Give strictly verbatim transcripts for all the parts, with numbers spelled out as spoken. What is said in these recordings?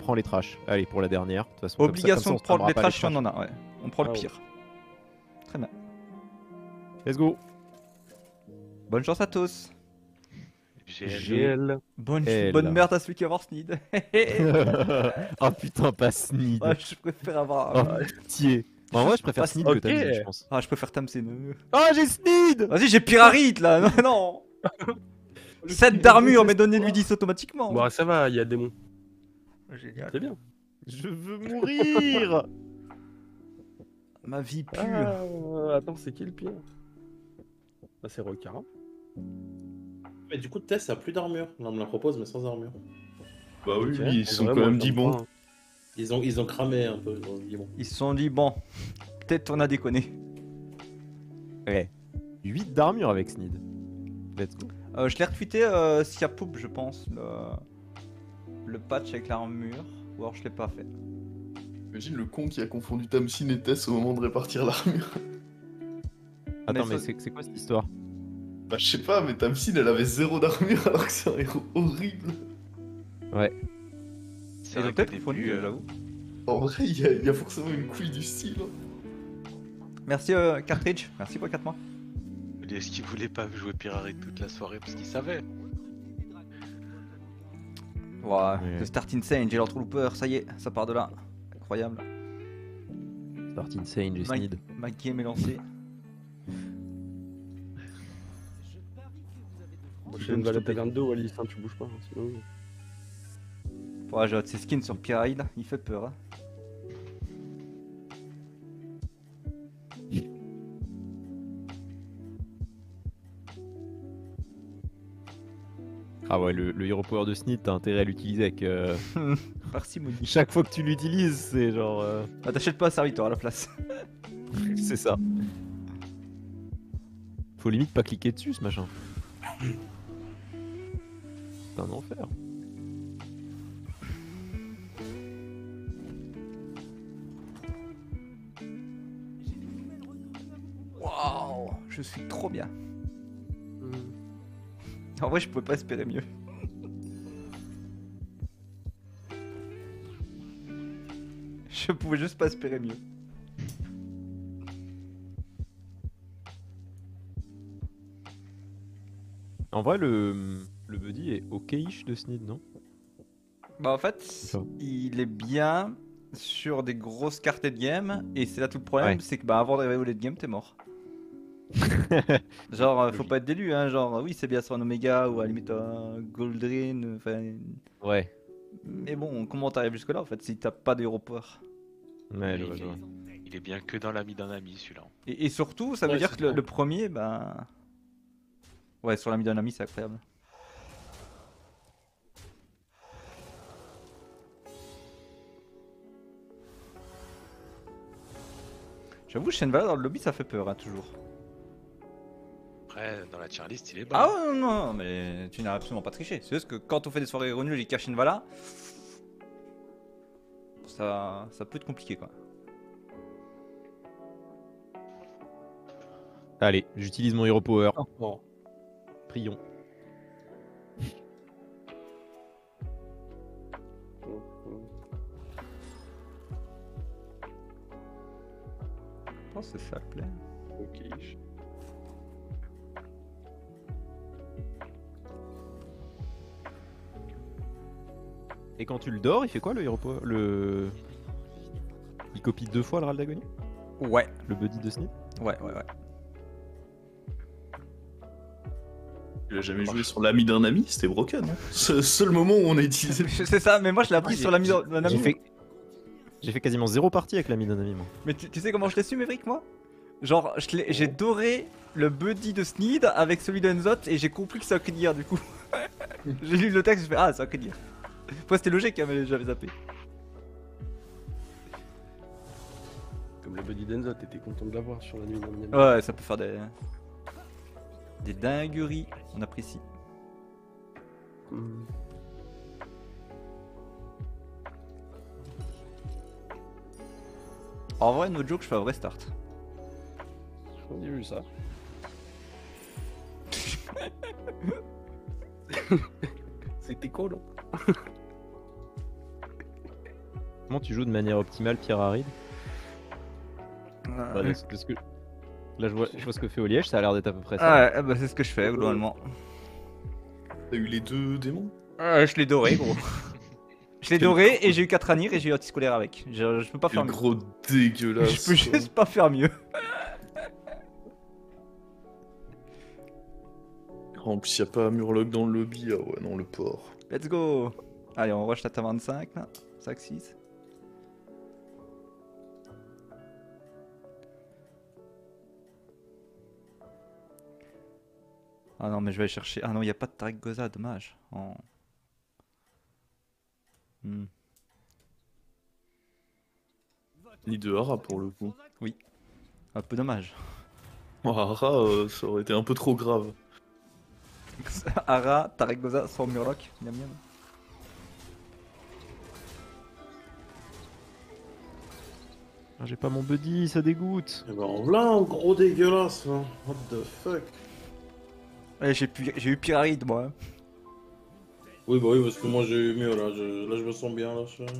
prends les trash. Allez, pour la dernière. De toute façon, Obligation comme ça, comme ça, de prendre les trash si trash. on en a, ouais. On prend le Ah, pire. Très bien. Let's go. Bonne chance à tous. G L. Bonne, Elle. bonne merde à celui qui va avoir Sneed. Oh putain, pas Sneed. Ouais, je préfère avoir. Oh pitié. Bon, en vrai, je préfère Pas Sneed ok. que Tamsin, je pense. Ah, je préfère Tamsin. Oh, j'ai Sneed. Vas-y, j'ai Pyrarite là. Non, non. sept d'armure, mais donnez-lui dix automatiquement. Bon, ça va, il y a démon. Génial. C'est bien. Je veux mourir. Ma vie pue. Ah, attends, c'est qui le pire? Ah, c'est Rockara. Mais du coup, Tess a plus d'armure. Là, on me la propose, mais sans armure. Bah oui, Ok. lui, ils sont Vraiment, quand même j'aime dit bon. pas. Ils ont, ils ont cramé un peu. Ils ont dit bon. Ils se sont dit, bon, peut-être on a déconné. Ouais. huit d'armure avec Sneed. Let's go. Euh, je l'ai retweeté euh, s'il y a Poup, je pense, le... le patch avec l'armure. Ou alors je l'ai pas fait. Imagine le con qui a confondu Tamsin et Tess au moment de répartir l'armure. Attends, Mais mais ça- c'est c'est quoi cette histoire? Bah je sais pas, mais Tamsin elle avait zéro d'armure alors que c'est un héros horrible. Ouais. Et C'est vrai donc qu'au peut-être début, confondu, euh, j'avoue. En vrai, il y, a- il y a forcément une couille du style. hein. Merci euh, Cartridge, merci pour quatre mois. est-ce qu'il voulait pas jouer Pyrarite toute la soirée parce qu'il savait? Ouais, Ouais. le Start Insane, j'ai l'entrelooper, ça y est, ça part de là. Incroyable. Start Insane, j'ai Ma, Sneed. ma game est lancée. Prochaine va à la taverne deux, Wallis, hein, tu bouges pas. hein, sinon... Ouais, j'ai hâte ses skins sur Pyrite, il fait peur. Hein. Ah ouais, le, le Hero Power de Sneed, t'as intérêt à l'utiliser avec. euh, Parcimonie. Chaque fois que tu l'utilises, c'est genre. euh, Bah t'achètes pas un serviteur à la place. C'est ça. Faut limite pas cliquer dessus ce machin. C'est un enfer. Waouh, je suis trop bien. Hmm. En vrai, je pouvais pas espérer mieux. Je pouvais juste pas espérer mieux. En vrai, le, le buddy est ok-ish de Sneed, non? Bah en fait, Ça. il est bien sur des grosses cartes de game et c'est là tout le problème, Ouais. c'est que bah avant d'arriver au late game, t'es mort. Genre, euh, faut pas être délu, hein, genre, oui, c'est bien sur un Omega ou à la limite un Goldrin, enfin... Ouais. Mais bon, comment t'arrives jusque là en fait si t'as pas d'Hero Power? Ouais, je il, vois, je vois. est, il est bien que dans l'ami d'un ami celui-là. Et, et surtout, ça veut Ouais, dire c'est que le, bon. le premier, bah... Ouais, sur l'ami d'un ami, c'est incroyable. J'avoue, Shenvala dans le lobby, ça fait peur, hein, toujours. Après, dans la tier list, il est bon. Ah ouais, non, non, mais tu n'as absolument pas triché. C'est juste que quand on fait des soirées renues et qu'il y a Shenvala, ça, ça peut être compliqué, quoi. Allez, j'utilise mon Hero Power. Bon. Prions. Je pense que c'est ça le plan. Ok. Et quand tu le dors, il fait quoi le Hero Power? Le. Il copie deux fois le Ral d'Agonie? Ouais, Le buddy de Sneed? ouais, ouais, ouais. Il a jamais joué sur l'ami d'un ami, c'était broken. Hein. C'est le seul moment où on a utilisé. C'est ça, mais moi je l'ai appris Ouais, sur l'ami d'un d'un ami. J'ai fait... J'ai fait quasiment zéro partie avec l'ami d'un ami, moi. Mais tu, tu sais comment je l'ai su, Maverick, moi? Genre, je l'ai- j'ai doré le buddy de Sneed avec celui d'Enzot et j'ai compris que c'est un Kridir du coup. J'ai lu le texte, j'ai fait ah, c'est un Kridir. Après, c'était logique, hein, mais j'avais zappé. Comme le buddy d'Enzo, t'étais content de l'avoir sur la nuit d'un ami. Ouais, ça peut faire des. Des dingueries, on apprécie. Hmm. En vrai, no joke, je fais un vrai start. J'ai vu ça. C'était cool. Comment tu joues de manière optimale Pierre Haride? Euh, Bah, de ce- de ce que- Là, je vois, je vois ce que fait Oliège, ça a l'air d'être à peu près ça. Ah ouais, bah c'est ce que je fais globalement. T'as eu les deux démons? Ah, je l'ai doré, gros. Je l'ai Quel doré gros- et j'ai eu quatre annirs et j'ai eu anti-scolaire avec. Je, je peux pas faire Quel mieux. gros dégueulasse. Je peux quoi. juste pas faire mieux. En plus, y'a pas Murloc dans le lobby. Ah ouais, non, le porc. Let's go. Allez, on rush la T vingt-cinq là. cinq six. Ah non, mais je vais aller chercher. Ah non, il n'y a pas de Tarek Goza, dommage. Oh. Hmm. Ni de Hara pour le coup. Un peu dommage. Oh, Hara, euh, ça aurait été un peu trop grave. Ara, Tarek Goza sans Murloc. Miam miam. Ah, j'ai pas mon buddy, ça dégoûte. Eh ben, voilà un gros dégueulasse, là. What the fuck. Ouais, j'ai pu- j'ai eu Pyramide moi. Oui, bah oui, parce que moi j'ai eu mieux, là. Je... Là, je me sens bien, là. Je...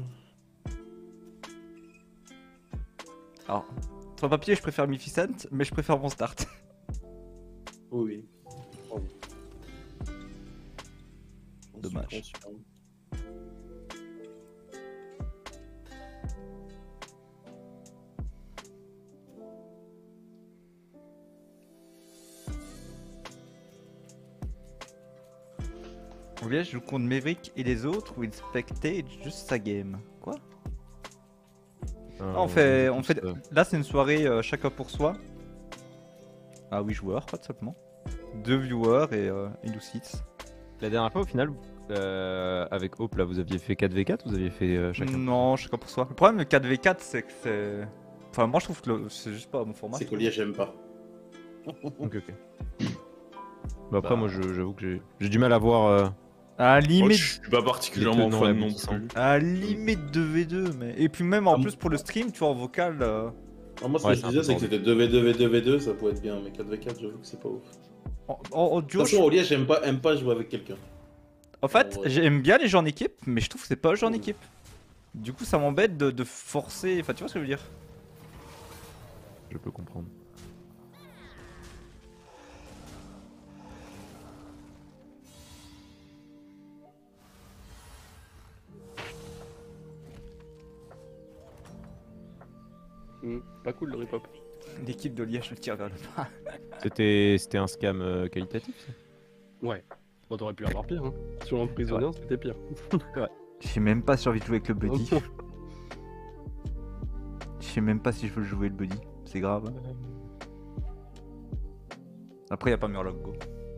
Alors, sur le papier, je préfère Mephisant, mais je préfère mon start. Oui, oui. Oh. Dommage. Je suis conscient. On vient, je joue contre Maverick et les autres ou il spectate juste sa game. Quoi? Euh, on fait, on tous, fait. euh, Là, c'est une soirée euh, chacun pour soi. Ah oui, joueurs, quoi, tout simplement. Deux viewers et euh, une ou six. La dernière fois, au final, euh, avec Hope, là, vous aviez fait quatre v quatre ou vous aviez fait euh, chacun? Non, chacun pour soi. Le problème de quatre v quatre, c'est que c'est. Enfin, moi, je trouve que le- c'est juste pas mon format. C'est qu'au liège, j'aime pas. Ok, ok. Bah, après, Bah. moi, je- j'avoue que j'ai j'ai du mal à voir. euh, À la Oh, limite. je suis pas particulièrement Les tenants fan et non aboutissants. plus. À la limite deux v deux, mais. Et puis, même en Ah, plus, pour le stream, tu vois, en vocal. euh, Ah, moi, ce Ouais, que je c'est un disais, peu c'est que bordel. c'était deux v deux v deux v deux, ça pourrait être bien, mais quatre v quatre, j'avoue que c'est pas ouf. En, en- en De duo, toute façon, au liège, j'aime pas, aime pas jouer avec quelqu'un. En fait, Ouais. j'aime bien les jeux en équipe, mais je trouve que c'est pas un jeu en Mhm. équipe. Du coup, ça m'embête de, de forcer. Enfin, tu vois ce que je veux dire? Je peux comprendre. Hmm, Pas cool le rip-hop. L'équipe de Liège le tire vers le bas. C'était c'était un scam euh, qualitatif, ça? Ouais. Bon, t'aurais pu avoir pire. Hein. Sur l'emprisonneur, c'était pire. Je sais même pas si j'ai envie de jouer avec le buddy. Je sais même pas si je veux jouer le buddy. C'est grave. hein. Après, y a pas Murloc Go.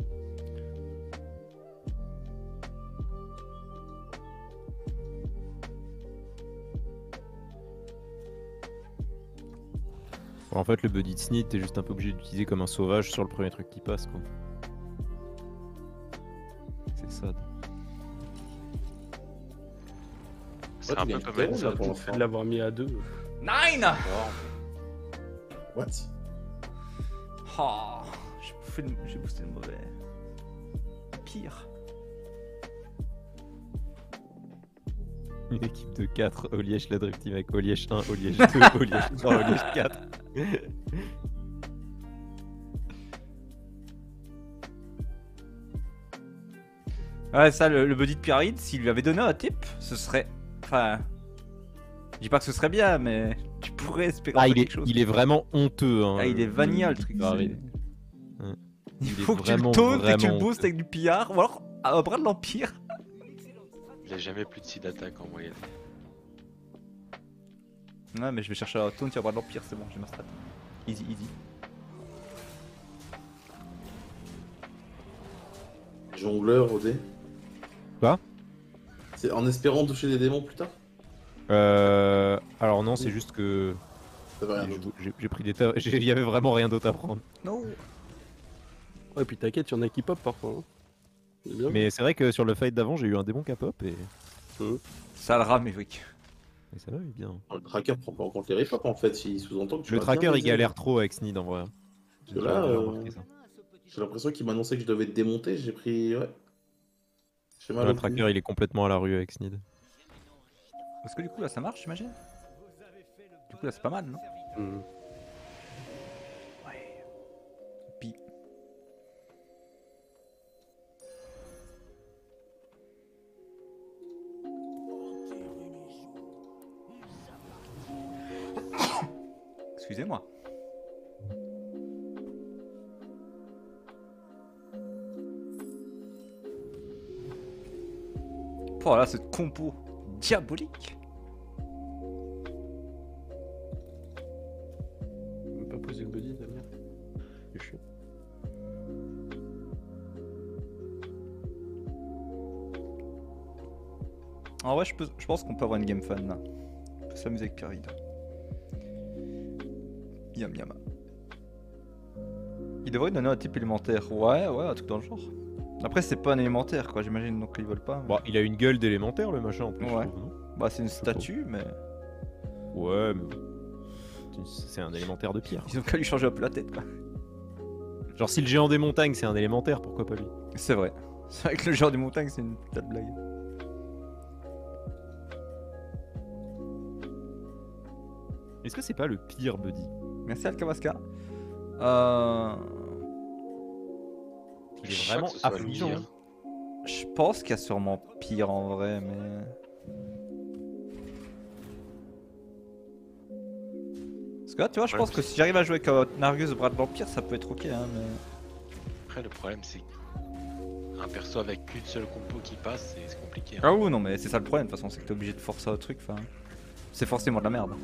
Bon, en fait, le buddy de Snid, t'es juste un peu obligé d'utiliser comme un sauvage sur le premier truc qui passe, quoi. C'est ça. C'est Ouais, un tu peu gagnes comme zéro, Enzo. là, pour Le l'instant. fait de l'avoir mis à deux. Nine. What? Oh, j'ai bouffé le- j'ai boosté le mauvais. Pire. Une équipe de quatre, Oliège la Dream Team avec Oliège un, Oliège deux, Oliège trois, Oliège quatre. Ouais, ça, le, le buddy de Pyramide, s'il lui avait donné un tip, ce serait. Enfin. Je dis pas que ce serait bien, mais tu pourrais espérer Ah, en il faire est, quelque chose. il est vraiment honteux. Hein, Ah, il est vanilla le truc. Pyramide. c'est- Ouais. Il Il est faut que tu le vraiment, tauntes et que tu le vraiment boostes avec du pillard, ou alors un bras de l'Empire. Il a jamais plus de six d'attaque en moyenne. Ouais, mais je vais chercher un taunt et un bras de l'Empire, c'est bon, j'ai ma strat. Easy, easy. Jongleur au dé. Quoi? C'est en espérant toucher des démons plus tard? Euh, alors non, c'est juste que Ça va rien d'autre. j'ai j'ai pris des tas. j'ai- Il y avait vraiment rien d'autre à prendre. Non. Ouais, et puis t'inquiète, il y en a qui pop parfois. Hein. C'est bien. Mais c'est vrai que sur le fight d'avant, j'ai eu un démon K-pop et... Ça le rame, Evric. et ça va, il est bien. Le tracker prend pas en compte les ripops en fait, il sous-entend que tu Le vas bien tracker, il baiser. galère trop avec Snid en vrai. Parce que J'ai là, déjà euh, remarqué ça. J'ai l'impression qu'il m'a annoncé que je devais te démonter, j'ai pris. Ouais. J'ai mal Le au cul. tracker, il est complètement à la rue avec Snid. Parce que du coup là ça marche j'imagine. Du coup là c'est pas mal non? Hmm. Ouais. Pi. Excusez-moi. Oh là cette compo diabolique. Même pas poser le body, Damien. C'est chiant. En vrai je, peux, je pense qu'on peut avoir une game fun là. On peut s'amuser avec Karid. Yam yam. Il devrait donner un type élémentaire. Ouais ouais un truc dans le genre. Après c'est pas un élémentaire quoi j'imagine donc ils veulent pas. Bon, il a une gueule d'élémentaire le machin en plus. Ouais. Je trouve, non Bah c'est une statue mais Ouais, mais bon. C'est- C'est un élémentaire de pierre. ils ont qu'à lui changer un peu la tête quoi. Genre si le géant des montagnes c'est un élémentaire, pourquoi pas lui? C'est vrai. C'est vrai que le genre des montagnes c'est une putain de blague. Est-ce que c'est pas le pire buddy? Merci Alkavaska. Euh... Il Je est sais pas vraiment que ce soit le affligeant. pire. hein. Je pense qu'il y a sûrement pire en vrai mais... Parce que là tu vois je Ouais, pense mais que c'est- si j'arrive à jouer avec un Nargus bras de vampire ça peut être ok hein mais... Après, le problème, c'est un perso avec qu'une seule compo qui passe, c'est c'est compliqué. hein. Ah oui non mais c'est ça le problème de toute façon c'est que t'es obligé de forcer un truc enfin... C'est forcément de la merde.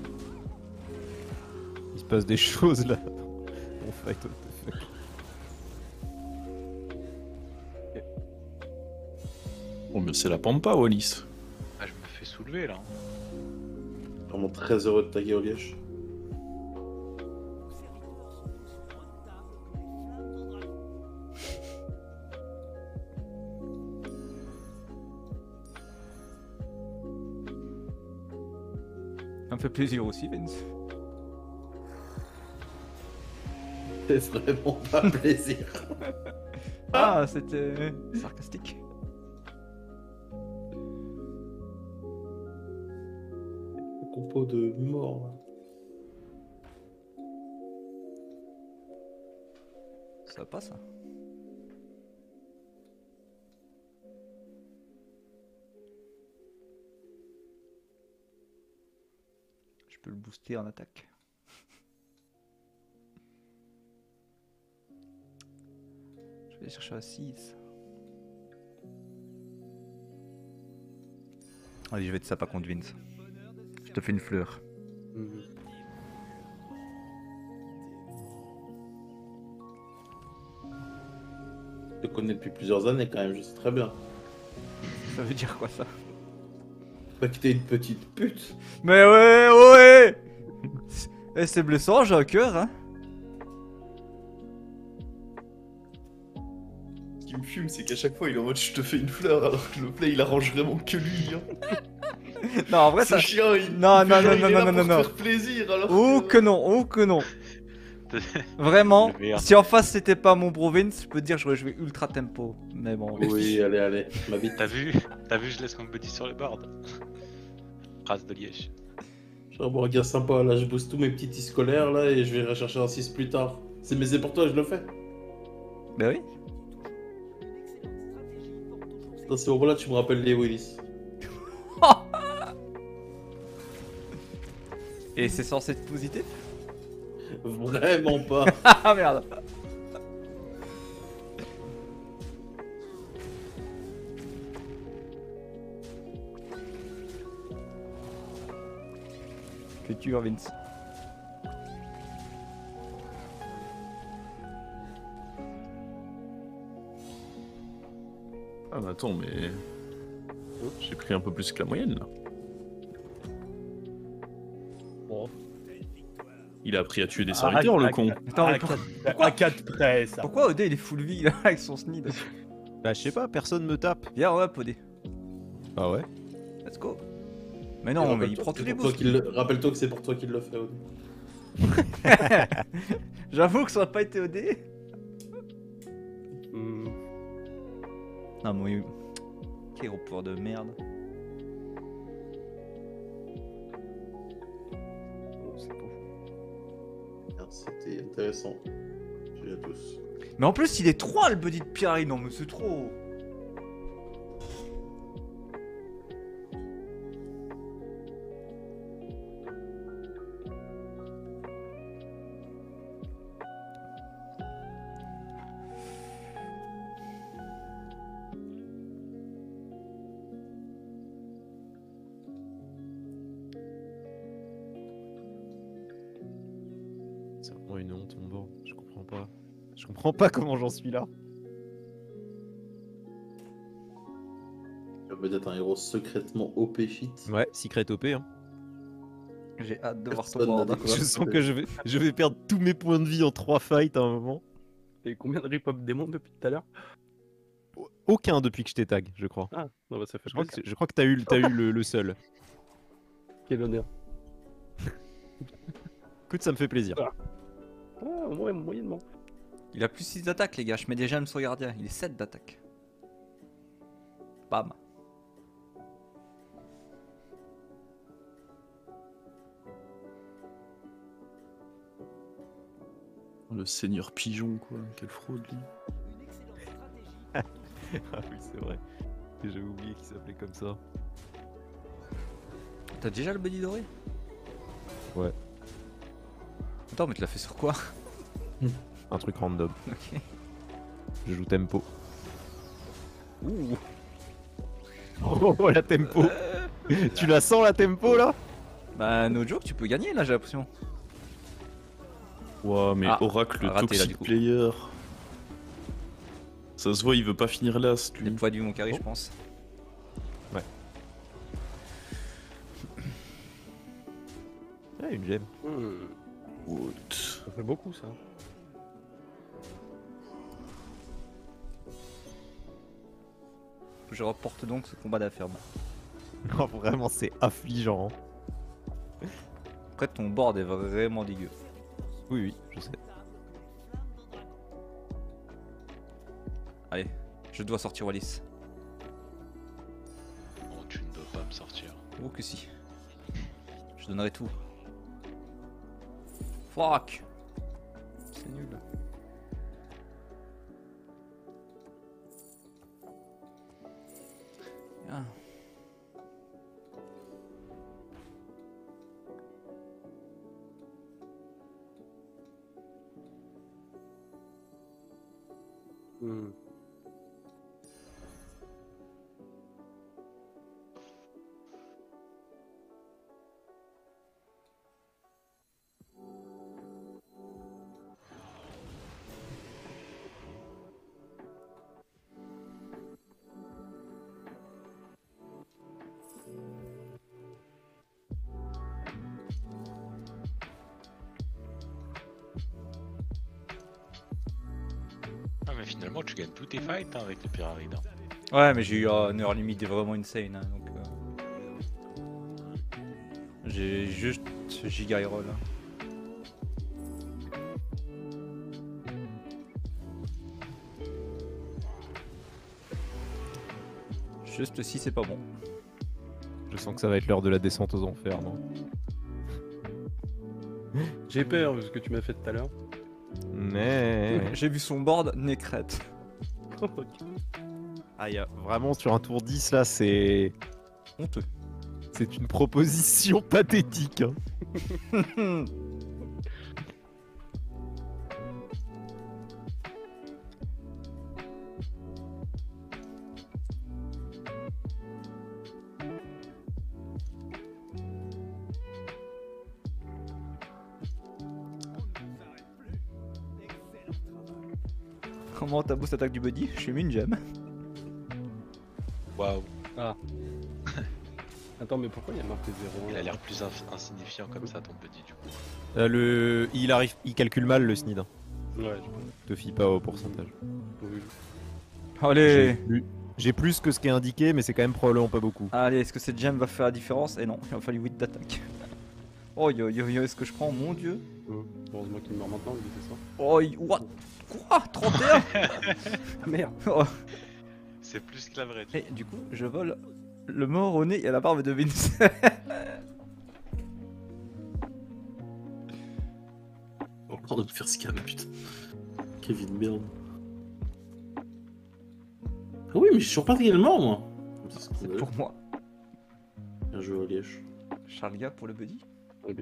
Il se passe des choses là. On fait what the fuck. Bon, mais c'est la pampa, Wallis. Ah, je me fais soulever là. Vraiment très heureux de taguer au liège. Ça me fait plaisir aussi Vince. C'est vraiment pas plaisir. Ah c'était sarcastique. Compo de mort. là. Ça va pas ça. Je peux le booster en attaque. Je vais aller chercher à six. Allez, je vais te ça pas contre Vince. Je te fais une fleur. Hmm. Je te connais depuis plusieurs années quand même, je sais très bien. Ça veut dire quoi ça? Pas que t'es une petite pute. Mais ouais, ouais. Eh, c'est blessant, j'ai un cœur, hein. Ce qui me fume, c'est qu'à chaque fois, il est en mode je te fais une fleur, alors que le play, il arrange vraiment que lui. Hein. Non, en vrai, Ce ça. chien, il, Non, il non, fait genre, non, il non, est là non, pour non, te non. faire plaisir, alors Oh que non, oh que non. Vraiment, Le meilleur. si en face c'était pas mon bro Vince, je peux te dire que j'aurais joué ultra tempo. Mais bon. Oui, allez, allez, ma bite. T'as vu T'as vu, je laisse mon buddy sur le board. Race de liège. Je bon, regarde sympa, là je booste tous mes petits tis scolaires là et je vais rechercher un six plus tard. C'est mais c'est pour toi, je le fais. Bah oui. Dans ce moment-là, tu me rappelles les Willis. Et c'est censé être positif? Vraiment pas. Ah merde. Que tu as Vince. Ah, mais attends, mais. J'ai pris un peu plus que la moyenne là. Bon. Il a appris à tuer des Ah, serviteurs, ah, le ah, con. Attends, mais à pour- quatre- à quatre près, ça. Pourquoi Odé il est full vie là avec son snid? Bah, je sais pas, personne me tape. Viens, hop Odé. Ah ouais? Let's go. Mais non, mais il Rappelle-toi prend que tous c'est les pour toi boosts. qu'il le- Rappelle-toi que c'est pour toi qu'il le fait. Odin. J'avoue que ça aurait pas été Odé. Hmm. Non, mais oui. Quel gros pouvoir de merde. c'était intéressant. J'ai à tous. Mais en plus, il est trois le buddy de Pierre, non, mais c'est trop. C'est vraiment une honte, mon bord. Je comprends pas. Je comprends pas comment j'en suis là. Tu vas peut-être un héros secrètement O P shit. Ouais, Secret O P. Hein. J'ai hâte de voir ton Personne n'a board. découvert. Je sens que je vais, je vais perdre tous mes points de vie en trois fights à un moment. Et combien de rip-hop démons depuis tout à l'heure? Aucun depuis que je t'ai tag, je crois. Ah, non, bah ça fait Je crois plaisir. que, je crois que t'as eu, t'as eu le, le seul. Quel honneur. Écoute, ça me fait plaisir. Ah, ouais, moyennement. Il a plus six d'attaque, les gars. Je mets des gemmes sur gardien. Il est sept d'attaque. Bam. Le seigneur pigeon, quoi. Quelle fraude, lui. Ah oui, c'est vrai. J'avais oublié qu'il s'appelait comme ça. T'as déjà le buddy doré? Ouais. Attends, mais tu l'as fait sur quoi? Un truc random. Ok. Je joue tempo. Ouh. Oh, la tempo. Tu la sens la tempo là? Bah, no joke, tu peux gagner là, j'ai l'impression. Ouah, mais Ah, Oracle, le raté, là, toxic du coup. player. Ça se voit, il veut pas finir là, ce Les lui. poids du mon carré, Oh. je pense. Ouais, une gemme. Hmm, What? ça fait beaucoup ça. Je reporte donc ce combat d'affaires. Non, vraiment, c'est affligeant. hein. Après, ton board est vraiment dégueu. Oui, oui, je sais. Allez, je dois sortir Wallis. Oh, tu ne dois pas me sortir. Oh que si. Je donnerai tout. Fuck. C'est nul. Ah. Hmm. Ah, mais finalement, tu gagnes tous tes fights hein, avec le Pyramide. hein. Ouais, mais j'ai eu un heure limite vraiment insane. Hein, donc, euh, j'ai juste giga roll. Hein. Juste si c'est pas bon. Je sens que ça va être l'heure de la descente aux enfers, non? J'ai peur de ce que tu m'as fait tout à l'heure. Mais. J'ai vu son board nécrète. Ah, y a vraiment sur un tour dix là, c'est. Honteux. C'est une proposition pathétique. hein. Comment t'as beau cette attaque du body? Je suis mis une gemme. Waouh, Attends, mais pourquoi il y a marqué zéro? il a l'air plus inf- insignifiant comme ça, ton petit du coup. Euh, le... Il arrive, il calcule mal le snid. hein. Ouais, je pense. Te fie pas au pourcentage. Oui. J'ai Allez. plus... J'ai plus que ce qui est indiqué, mais c'est quand même probablement pas beaucoup. Allez, est-ce que cette gemme va faire la différence? Et non, il m'a fallu huit d'attaque. Oh yo yo yo, est-ce que je prends? Mon dieu. Hum, Heureusement qu'il meurt maintenant, lui, c'est ça. Oh, y- what? Quoi? trente et un? Ah merde. Oh. C'est plus que la vraie. Et du coup, je vole le mort au nez et à la barbe de Vince. Oh. en train de me faire scam, putain. Kevin, merde. Ah oui, mais je suis reparti également, moi. C'est C'est scandaleux. pour moi. Bien joué, Liège. Charlia pour le buddy. Ok.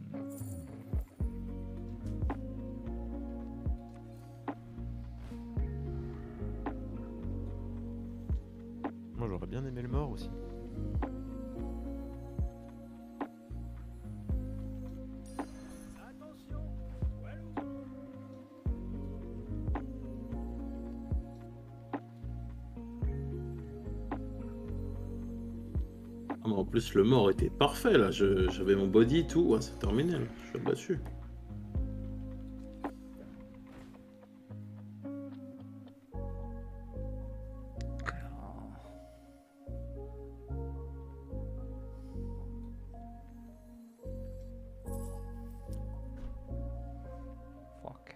Moi j'aurais bien aimé le mort aussi. Ah, mais en plus, le mort était parfait, là. Je- J'avais mon body et tout. Ouais, c'est terminé, là. Je suis abattu. Fuck.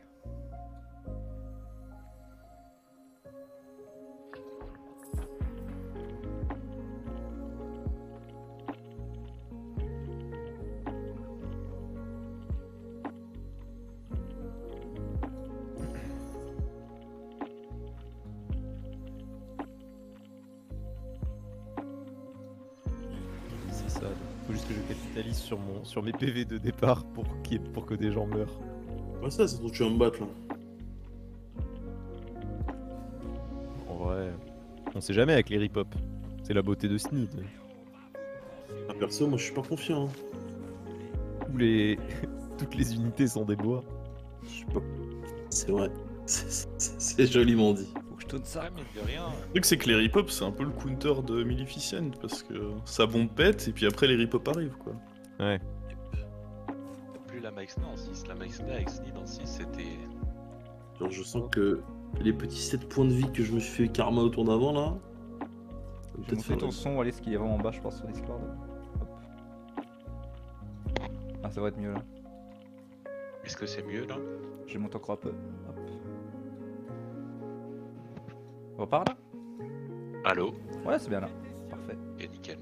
C'est ça. Faut juste que je capitalise sur, mon, sur mes P V de départ pour, qu'il y ait- pour que des gens meurent. Ouais, ça, c'est trop tu vas me battre, là. En vrai, on sait jamais avec les rip-hop. C'est la beauté de Sneed. Ah, perso, moi, je suis pas confiant. Hein. Tous les... Toutes les unités sont des bois. Je suis pas... C'est vrai. C'est- C'est c'est joliment dit. Faut que je tourne ça. Ouais, mais de rien. Le truc, c'est que les rip-hop, c'est un peu le counter de Maleficent, parce que ça bombe pète, et puis après, les rip-hop arrivent, quoi. Ouais. Plus la Mike Sna en six. La Mike Sna avec Sneed en six, c'était. Genre, je sens que les petits sept points de vie que je me suis fait karma au tour d'avant, là... Je vais peut-être monter faire- ton son, Alice, qui est vraiment en bas, je pense, sur Discord. Hop. Ah, ça va être mieux là. Est-ce que c'est mieux là? Je monte encore un peu. Hop. On repart là? Allô? Ouais, c'est bien là. Parfait. Et nickel.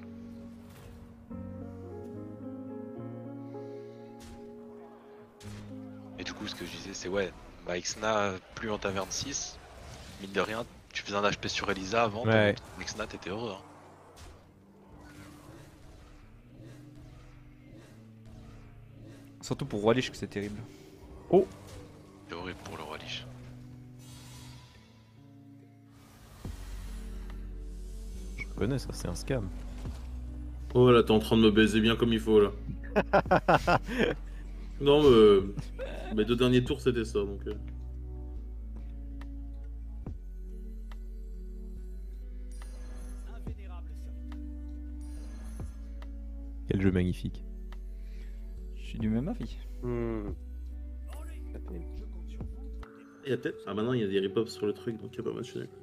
Et du coup, ce que je disais, c'est ouais, Mike Sna, plus en taverne six, mine de rien, tu faisais un H P sur Elisa avant, Ouais. Mike Sna, t'étais heureux. Hein. Surtout pour Roi Lich que c'est terrible. C'est horrible pour le Roi Lich. Je reconnais ça, c'est un scam. Oh là, t'es en train de me baiser bien comme il faut là. Non, mais euh, mes deux derniers tours c'était ça donc. euh. Quel jeu magnifique. Je suis du même avis. Hmm. Il y a peut-être. Ah, maintenant il y a des rip-ops sur le truc donc il y a pas mal de chez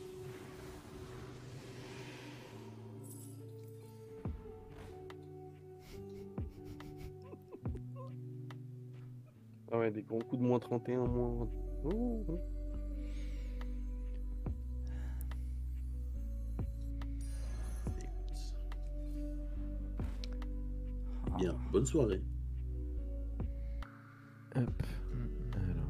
Ah ouais, des gros coups de moins trente et un, moins. Oh, oh. Bien, bonne soirée. Hop. Alors.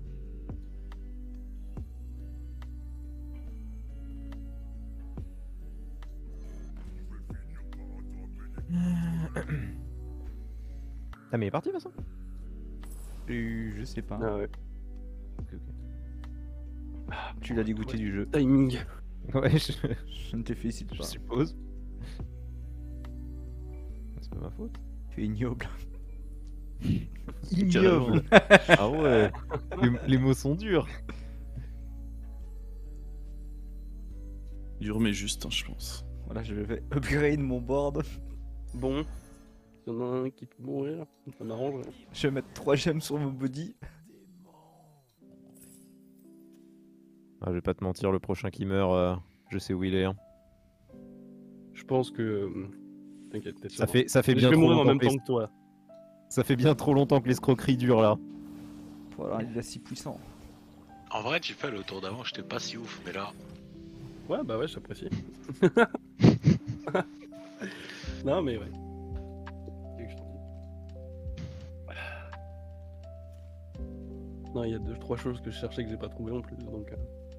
Ah mais il est parti Vincent? Euh, je sais pas. Ah ouais. Ok, ok. Tu l'as dégoûté du jeu. Timing. Ouais, je, Je ne te félicite je pas. suppose. C'est pas ma faute. Tu es ignoble. Ignoble. Ah ouais. Les, les mots sont durs. Dur mais juste, hein, je pense. Voilà, je vais upgrade mon board. Bon. Il y en a un qui peut mourir. Ça m'arrange. hein. Je vais mettre trois gemmes sur mon body. Ah, je vais pas te mentir, le prochain qui meurt, euh, je sais où il est. hein. Je pense que. euh, T'inquiète, t'es Ça sûr. fait, ça fait Je bien vais trop mourir en longtemps même que les- temps que toi. Ça fait bien trop longtemps que l'escroquerie dure là. Voilà, il est si puissant. En vrai, j'ai fait le tour d'avant, j'étais pas si ouf, mais là, Ouais, bah ouais, j'apprécie. Non, mais ouais. Qu'est-ce que je te dis Non, il y a deux, trois choses que je cherchais que j'ai pas trouvé non plus. Donc, euh...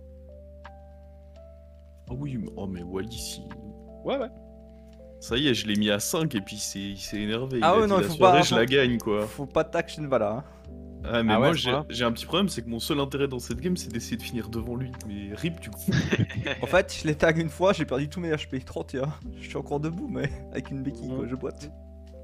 Ah oui, mais- oh mais Wallis, il- Ouais, ouais. ça y est, je l'ai mis à cinq et puis c'est- il s'est énervé. Ah il a ouais, dit, non, il la faut soirée, pas- je la gagne quoi. Faut pas t'action là. Hein. Ah mais Ah ouais, moi ce j'ai point-là. j'ai un petit problème, c'est que mon seul intérêt dans cette game c'est d'essayer de finir devant lui. Mais rip du coup. En fait, je l'ai tag une fois, j'ai perdu tous mes H P. trente et un. Je suis encore debout, mais avec une béquille quoi, je boite.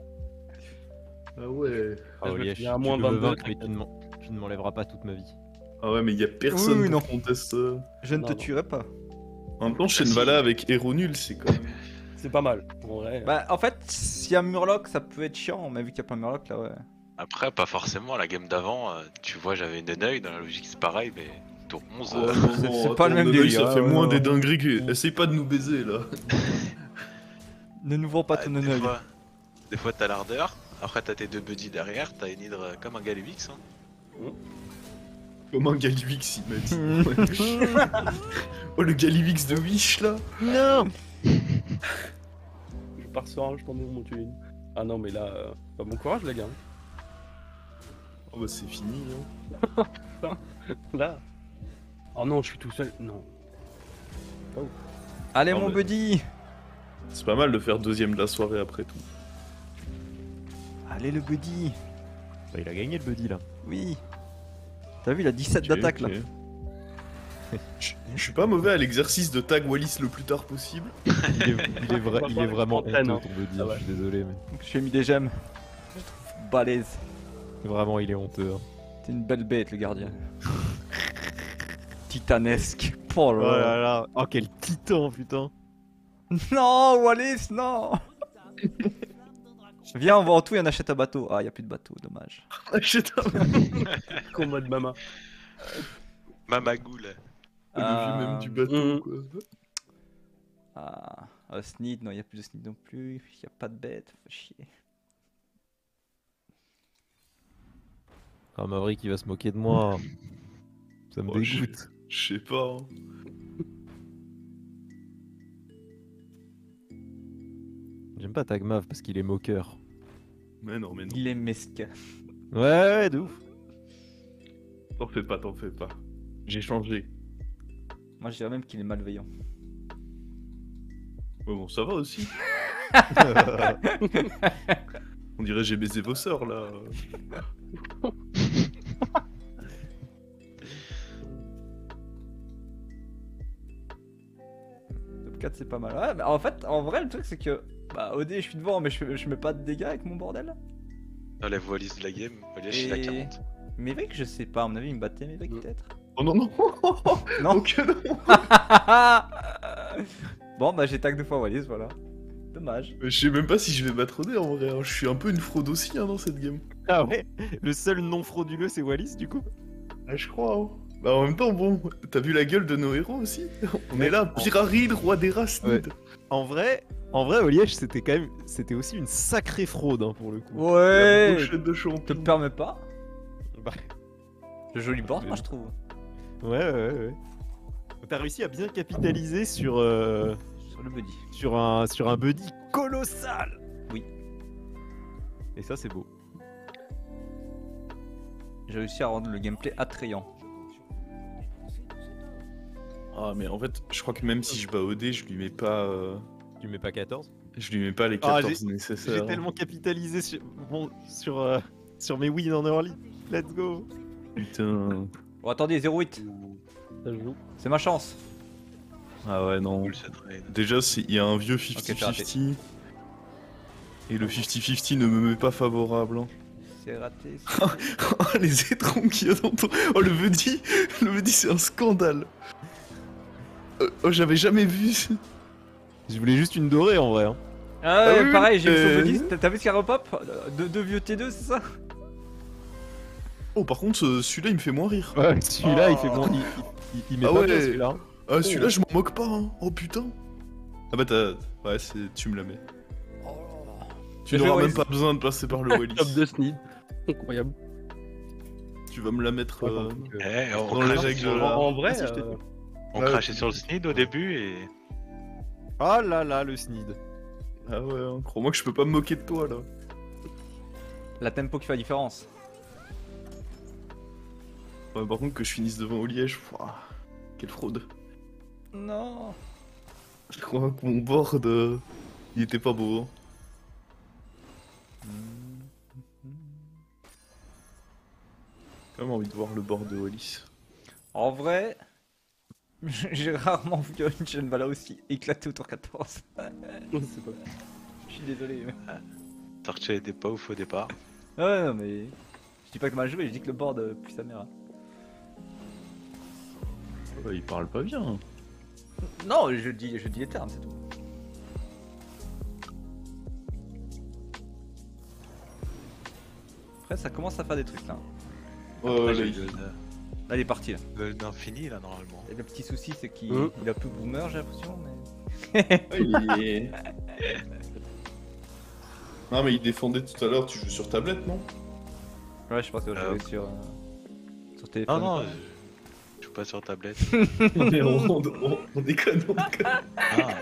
Ah ouais. Ah, je me Oliège, souviens à tu moins peux me vingt-deux, vaincre, mais tu ne m'en- tu ne m'enlèveras pas toute ma vie. Ah ouais mais y a personne Oui, oui, pour non. contester ça. Je ne Non, te non. tuerai pas. En même temps, Shenvala avec héros nul, c'est quand même. C'est pas mal. En vrai. Bah, en fait, s'il y a un Murloc, ça peut être chiant, mais vu qu'il y a pas un Murloc là, ouais. Après, pas forcément, la game d'avant, euh, tu vois, j'avais une œil, dans la logique c'est pareil, mais tour onze. Oh, euh, non, non, c'est pas le attends, même Nonoï, délire, Ça hein, fait ouais, moins ouais. des dingueries que. Essaye pas de nous baiser là. Ne nous vends pas ah, ton des, œil. fois, des fois, t'as l'ardeur, après t'as tes deux buddies derrière, t'as une hydre euh, comme un Galivix. Hein. Comme un Galivix, il m'a dit. Oh le Galivix de Wish là. Non. Je pars sur un, je t'en ai monté une. Ah non, mais là, euh... bah, bon courage, les gars. Oh bah c'est fini. Hein. Là. Oh non, je suis tout seul. Non. Allez, Non, mon mais- buddy. C'est pas mal de faire deuxième de la soirée après tout. Allez, le buddy. Bah, il a gagné le buddy là. Oui. T'as vu, il a dix-sept Ok, d'attaque ok. là. Je je suis pas mauvais à l'exercice de tag Wallis le plus tard possible. Il est, il est, vrai- il est vraiment honteux Entraîne, hein. ton buddy, Ah ouais. je suis désolé mais. Donc, j'ai mis des gemmes. Je trouve balèze. Vraiment il est honteux. Hein. T'es une belle bête, le gardien. Titanesque. Oh Oh là là. là là. Oh quel titan putain. Non, Wallis, non. Viens, on va en tout et on achète un bateau. Ah, y a plus de bateau, dommage. Achète un Combat de mama. Mamagoul. le Ah. vieux même du bateau Mhm. quoi. Ah, ah, Sneed, non, y a plus de Sneed non plus. Y a pas de bête, faut chier. Ah Maverick il va se moquer de moi. Ça me Oh, je- dégoûte. Je sais pas. Hein. J'aime pas Tagmav parce qu'il est moqueur. Mais non, mais non. Il est mesquin. Ouais ouais de ouf. T'en fais pas, t'en fais pas. J'ai changé. Moi, je dirais même qu'il est malveillant. Ouais, bon, ça va aussi. On dirait j'ai baisé vos sœurs là. Top quatre, c'est pas mal. Ouais, mais en fait, en vrai, le truc, c'est que. Bah, O D, je suis devant, mais je, je mets pas de dégâts avec mon bordel. Enlève Wallis de la game, Wallis il a Et- quarante. Mais mec, je sais pas, à mon avis, il me battait, mais mec, Mm. peut-être. Oh non, non. Non. Ok, non. Bon, bah, j'ai tag deux fois Wallis, voilà. Dommage. Mais je sais même pas si je vais battre O D en vrai. hein. Je suis un peu une fraude aussi hein, dans cette game. Ah ouais. Le seul non frauduleux c'est Wallis du coup. Ah, je crois. Hein. Bah en même temps, bon, t'as vu la gueule de nos héros aussi. On est là, Pyraride, roi des races. Ouais. Nid. En vrai, en vrai Oliège c'était quand même, c'était aussi une sacrée fraude hein, pour le coup. La Ouais. brochette de Te champion. permets pas. Bah, Le joli board, Mais moi, non. je trouve. ouais ouais ouais. ouais. T'as réussi à bien capitaliser sur euh, Sur le buddy. sur un sur un buddy colossal. Oui. Et ça c'est beau. J'ai réussi à rendre le gameplay attrayant. Ah mais en fait, je crois que même si je bats O D, je lui mets pas, euh, Tu mets pas quatorze. je lui mets pas les Ah, quatorze nécessaires. J'ai tellement capitalisé sur bon, sur euh, sur mes wins en early. Let's go. Putain. Oh, attendez, zéro huit. Ça joue. C'est ma chance. Ah ouais non. Cool cette raid. Déjà, c'est- il y a un vieux Ok, j'ai cinquante cinquante. Et le cinquante cinquante ne me met pas favorable. hein. C'est raté. Oh, les étrons qu'il y a dans ton... Oh, le buddy Le buddy, c'est un scandale. Euh, oh, j'avais jamais vu... Je voulais juste une dorée en vrai. Hein. Ah ouais, Ah oui, pareil, j'ai oui, vu sur euh, buddy. T'as- T'as vu ce qu'il y a repop Deux deux vieux T deux, c'est ça? Oh, par contre, ce- celui-là, il me fait moins rire. Ouais, celui-là il Oh. fait bon. Il, il, il met Ah pas ouais. bien celui-là. hein. Ah, celui-là, je m'en moque pas, hein. Oh, putain. Ah bah, t'as... Ouais, c'est... tu me la mets. Tu J'ai fait n'auras même Wallis. pas besoin de passer par le Wallis. Top de Sneed. Incroyable. Tu vas me la mettre... Ouais, euh, donc, euh, Eh, on, Dans les crachait règles sur, de En, la- en vrai, Vas-y, je te euh, on Ouais. crachait sur le Sneed au début et. Oh là là, le Sneed. Ah ouais, hein. Crois-moi que je peux pas me moquer de toi, là. La tempo qui fait la différence. Ouais, par contre, que je finisse devant au Liège, ouah, quelle fraude. Non. Je crois que mon board, euh, il était pas beau. Hein. J'ai quand même envie de voir le board de Wallis. En vrai, j'ai rarement vu une jeune Vala aussi éclater au tour quatorze. C'est pas... Je suis désolé. mais- Torcha était pas ouf au départ. Ouais, non, mais. Je dis pas que mal joué, je dis que le board euh, pue sa mère. Ouais, il parle pas bien. Hein. Non, je dis, je dis les termes, c'est tout. Après, ça commence à faire des trucs là. Ouais, Après, ouais, j'ai là, le, Là, il est parti là. le, le infini là normalement. Et le petit souci, c'est qu'il Mmh. il a plus boomer, j'ai l'impression. Mais... Ouais, il est... Non mais il défendait tout à l'heure, tu joues sur tablette, non? Ouais, je pense que je Euh. vais sur, euh, sur téléphone. Non non, je, je joue pas sur tablette. Mais on, on, on, on déconne, on déconne. Ah,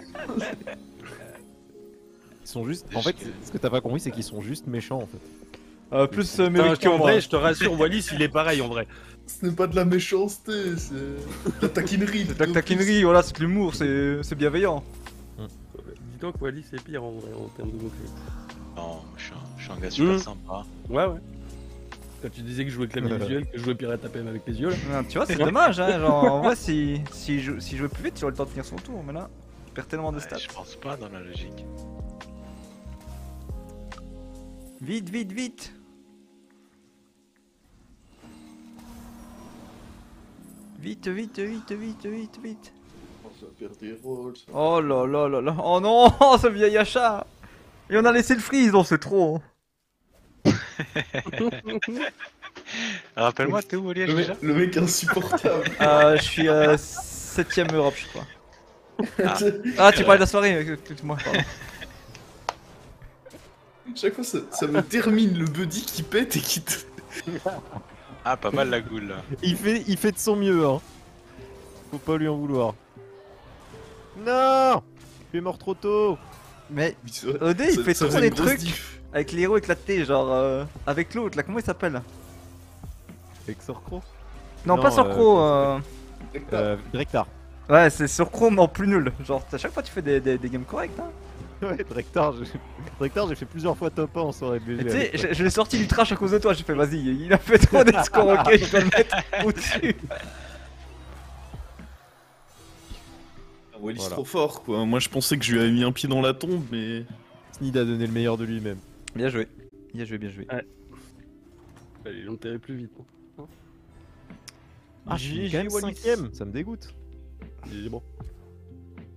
Ils sont juste. En fait, ce que t'as pas compris, c'est qu'ils sont juste méchants en fait. Euh, plus Putain, Méric je- en que moi. vrai, je te rassure, Wallis, il est pareil en vrai. Ce n'est pas de la méchanceté, c'est de la taquinerie. C'est de la taquinerie, voilà, c'est de l'humour, c'est c'est bienveillant. Dis-toi que Wallis c'est pire en vrai en termes de mots-clés. non, je suis un, je suis un gars super Mm. sympa. Ouais, ouais. Quand tu disais que je jouais clavier visuel, que je jouais pirate A P M avec les yeux là. Ah, tu vois, c'est dommage, hein. Genre, en vrai, si, si, je, si je jouais plus vite, tu aurais le temps de finir son tour. Mais là, tu perds tellement de Ouais, stats. je pense pas dans la logique. Vite, vite, vite. Vite, vite, vite, vite, vite, vite. Ça va faire des rôles, ça. Oh là là là là. Oh non, ce vieil achat. Et on a laissé le freeze, non, c'est trop. Rappelle-moi, t'es où au Liège Le déjà mec, le mec insupportable. Euh, je suis euh, septième Europe, je crois. Ah, tu parlais de la soirée, excuse-moi, pardon. Chaque fois, ça, ça me termine le buddy qui pète et qui te... Ah, pas mal la goule là. Il fait, il fait de son mieux, hein. Faut pas lui en vouloir. Non, tu es mort trop tôt. Mais Ça- O D, il ça- fait ça trop faisait des une grosse trucs diff. avec les héros éclatés, genre euh, avec l'autre là, comment il s'appelle? Avec Sorcro. Non, Non, pas sur euh, Crow. comment Euh... Euh, Drektar. Ouais, c'est sur Crow, mais en plus nul. Genre, à chaque fois, tu fais des, des, des games corrects. Hein. Ouais, Drektar, j'ai... Drektar, j'ai fait plusieurs fois top un en soirée de Et B G. tu sais, avec toi. je, je l'ai sorti du trash à cause de toi. J'ai fait, vas-y, il a fait trop des scores, ok, je dois le mettre au-dessus. Ah, Wallis Voilà. trop fort, quoi. Moi, je pensais que je lui avais mis un pied dans la tombe, mais... Snid a donné le meilleur de lui-même. Bien joué. Bien joué, bien joué. Fallait l'enterrer plus vite. Ah, je suis G G quand même Wallis. cinquième, ça me dégoûte. Et bon.